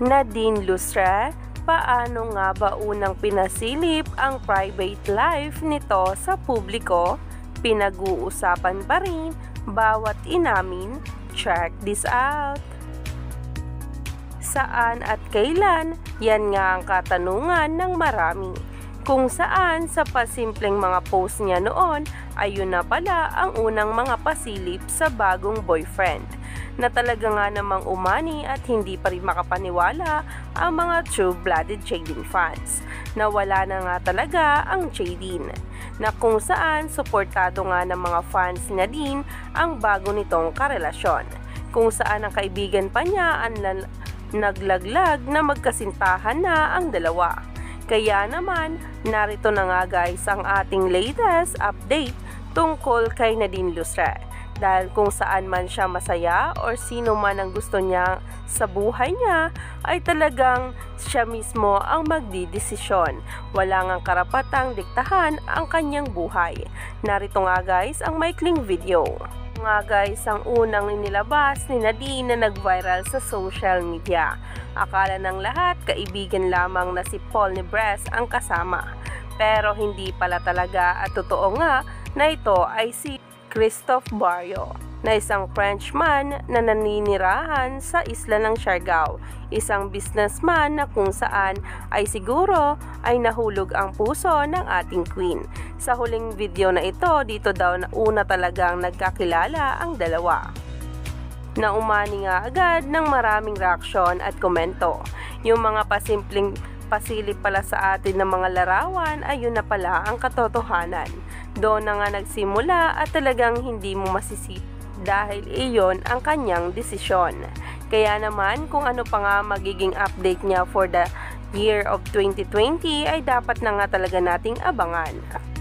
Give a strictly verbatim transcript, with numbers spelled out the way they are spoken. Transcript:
Nadine Lustre, paano nga ba unang pinasilip ang private life nito sa publiko? Pinag-uusapan pa rin bawat inamin? Check this out! Saan at kailan? Yan nga ang katanungan ng marami. Kung saan sa pasimpleng mga post niya noon, ayun na pala ang unang mga pasilip sa bagong boyfriend, na talaga nga namang umani at hindi pa rin makapaniwala ang mga true-blooded Jaydeen fans na wala na nga talaga ang Jaydeen, na kung saan suportado nga ng mga fans niya din ang bago nitong karelasyon, kung saan ang kaibigan pa niya ang naglaglag na magkasintahan na ang dalawa. Kaya naman, narito na nga guys ang ating latest update tungkol kay Nadine Lustre. Dahil kung saan man siya masaya or sino man ang gusto niya sa buhay niya, ay talagang siya mismo ang magdidesisyon. Wala ngang karapatang diktahan ang kanyang buhay. Narito nga guys ang maikling video. Nga guys ang unang inilabas ni Nadine na nag-viral sa social media. Akala ng lahat kaibigan lamang na si Paul Nebres ang kasama. Pero hindi pala talaga at totoo nga na ito ay si Christophe Barrio, na isang Frenchman na naninirahan sa isla ng Siargao, isang businessman na kung saan ay siguro ay nahulog ang puso ng ating queen. Sa huling video na ito, dito daw na una talagang nagkakilala ang dalawa, na umani nga agad ng maraming reaksyon at komento. Yung mga pasimpleng pasilip pala sa atin ng mga larawan, ayun na pala ang katotohanan. Doon na nga nagsimula at talagang hindi mo masisip dahil iyon ang kanyang desisyon. Kaya naman kung ano pa nga magiging update niya for the year of twenty twenty ay dapat na nga talaga nating abangan.